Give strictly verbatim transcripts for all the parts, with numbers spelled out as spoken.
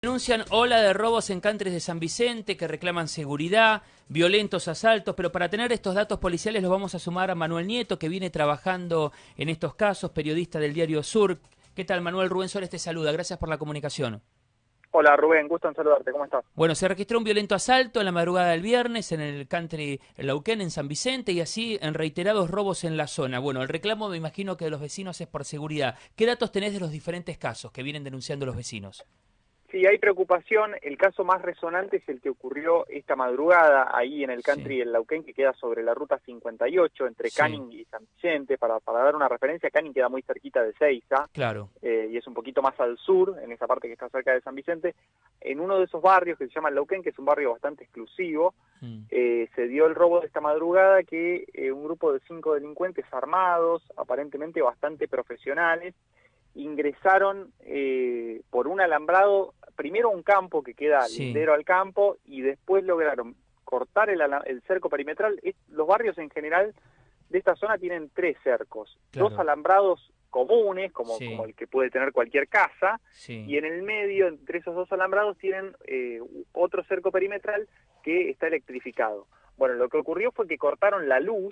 Denuncian ola de robos en countries de San Vicente que reclaman seguridad, violentos asaltos, pero para tener estos datos policiales los vamos a sumar a Manuel Nieto, que viene trabajando en estos casos, periodista del Diario Sur. ¿Qué tal, Manuel? Rubén Suárez te saluda, gracias por la comunicación. Hola Rubén, gusto en saludarte, ¿cómo estás? Bueno, se registró un violento asalto en la madrugada del viernes en el country Lauquén, en San Vicente, y así en reiterados robos en la zona. Bueno, el reclamo me imagino que de los vecinos es por seguridad. ¿Qué datos tenés de los diferentes casos que vienen denunciando los vecinos? Sí, hay preocupación. El caso más resonante es el que ocurrió esta madrugada ahí en el country Sí. del Lauquén, que queda sobre la ruta cincuenta y ocho entre Sí. Canning y San Vicente. Para, para dar una referencia, Canning queda muy cerquita de Seiza, Claro. eh, y es un poquito más al sur, en esa parte que está cerca de San Vicente. En uno de esos barrios que se llama el Lauquén, que es un barrio bastante exclusivo, Mm. eh, se dio el robo de esta madrugada que eh, un grupo de cinco delincuentes armados, aparentemente bastante profesionales, ingresaron eh, por un alambrado, primero a un campo que queda Sí. lindero al campo, y después lograron cortar el, el cerco perimetral. Es, los barrios en general de esta zona tienen tres cercos, Claro. dos alambrados comunes, como, Sí. como el que puede tener cualquier casa, Sí. y en el medio, entre esos dos alambrados, tienen eh, otro cerco perimetral que está electrificado. Bueno, lo que ocurrió fue que cortaron la luz,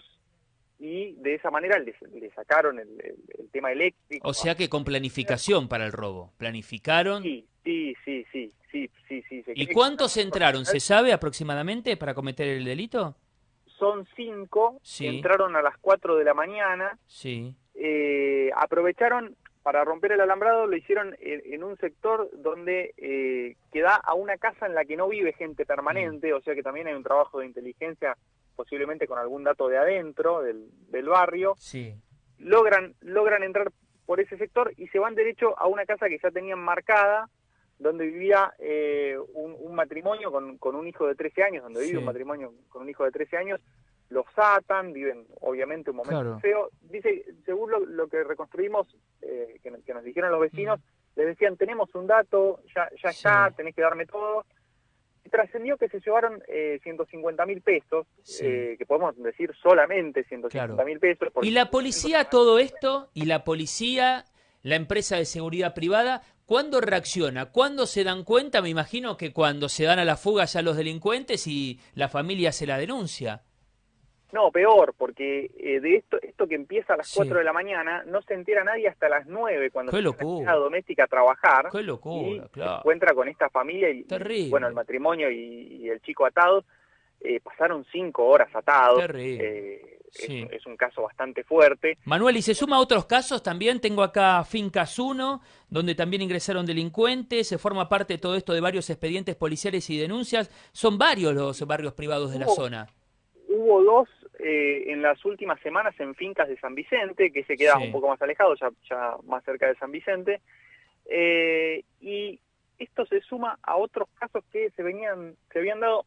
y de esa manera le, le sacaron el, el, el tema eléctrico. O sea que con planificación para el robo. Planificaron. Sí, sí, sí, sí, sí, sí, sí. Se ¿Y cree cuántos que entraron? ¿Se sabe aproximadamente para cometer el delito? son cinco, Sí. entraron a las cuatro de la mañana, Sí. eh, aprovecharon para romper el alambrado, lo hicieron en, en un sector donde eh, queda a una casa en la que no vive gente permanente, mm. o sea que también hay un trabajo de inteligencia, posiblemente con algún dato de adentro del, del barrio. Sí. Logran, logran entrar por ese sector y se van derecho a una casa que ya tenían marcada, donde vivía eh, un, un matrimonio con, con un hijo de trece años, donde Sí. vive un matrimonio con un hijo de trece años, los atan, viven obviamente un momento Claro. feo. Dice, según lo, lo que reconstruimos, eh, que, que nos dijeron los vecinos, mm. les decían, tenemos un dato, ya, ya sí. está, tenés que darme todo. Y trascendió que se llevaron eh, ciento cincuenta mil pesos, sí. eh, que podemos decir solamente ciento cincuenta mil claro. pesos. ¿Y la policía todo esto? ¿Y la policía, la empresa de seguridad privada, cuándo reacciona? ¿Cuándo se dan cuenta? Me imagino que cuando se dan a la fuga ya los delincuentes y la familia se la denuncia. No, peor, porque eh, de esto esto que empieza a las sí. cuatro de la mañana, no se entera nadie hasta las nueve, cuando Qué se locura. va a la doméstica a trabajar. Qué locura, y claro. se encuentra con esta familia y, Terrible. y bueno, el matrimonio y, y el chico atados. Eh, pasaron cinco horas atados. Terrible. Eh, sí. es, es un caso bastante fuerte. Manuel, ¿y se suma a otros casos también? Tengo acá Fincas uno, donde también ingresaron delincuentes, se forma parte de todo esto de varios expedientes policiales y denuncias. Son varios los barrios privados de la Hubo, zona. Hubo dos eh, en las últimas semanas en Fincas de San Vicente, que se queda sí. un poco más alejado, ya, ya más cerca de San Vicente. Eh, y esto se suma a otros casos que se venían se habían dado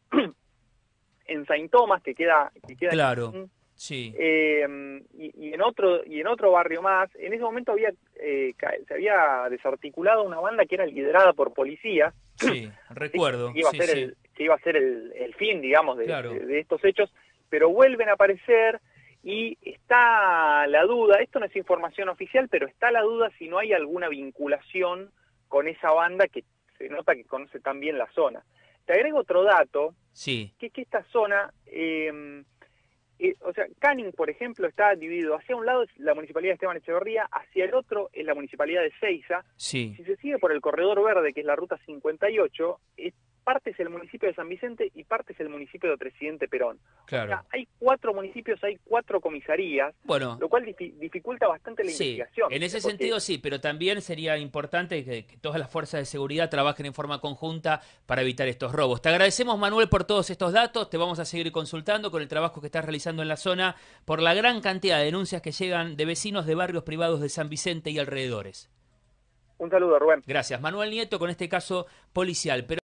en Saint Thomas, que queda, que queda claro. en, sí. eh, y, y en otro y en otro barrio más. En ese momento había eh, se había desarticulado una banda que era liderada por policías. Sí, recuerdo. Que iba a sí, ser, sí. el, que iba a ser el, el fin, digamos, de, claro. de, de estos hechos, pero vuelven a aparecer y está la duda, esto no es información oficial, pero está la duda si no hay alguna vinculación con esa banda que se nota que conoce tan bien la zona. Te agrego otro dato, sí. que es que esta zona, eh, eh, o sea, Canning, por ejemplo, está dividido, hacia un lado es la Municipalidad de Esteban Echeverría, hacia el otro es la Municipalidad de Seiza. Sí. Si se sigue por el corredor verde, que es la ruta cincuenta y ocho, es, parte es el municipio de San Vicente y parte es el municipio de Presidente Perón. Claro. O sea, hay cuatro municipios, hay cuatro comisarías, bueno, lo cual difi dificulta bastante la sí, investigación. En ese porque... sentido sí, pero también sería importante que, que todas las fuerzas de seguridad trabajen en forma conjunta para evitar estos robos. Te agradecemos, Manuel, por todos estos datos. Te vamos a seguir consultando con el trabajo que estás realizando en la zona por la gran cantidad de denuncias que llegan de vecinos de barrios privados de San Vicente y alrededores. Un saludo, Rubén. Gracias. Manuel Nieto con este caso policial. Pero